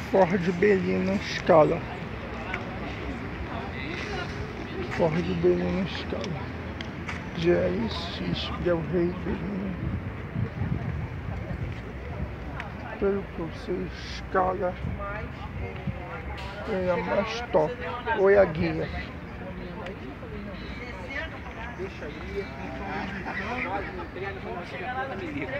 Ford Belina Scala. Ford Belina Scala. GLX Del Rey Belina. Pelo que eu sei, Scala é a mais top. Ou é a guia? Deixa aí, não tem como chegar lá na menina.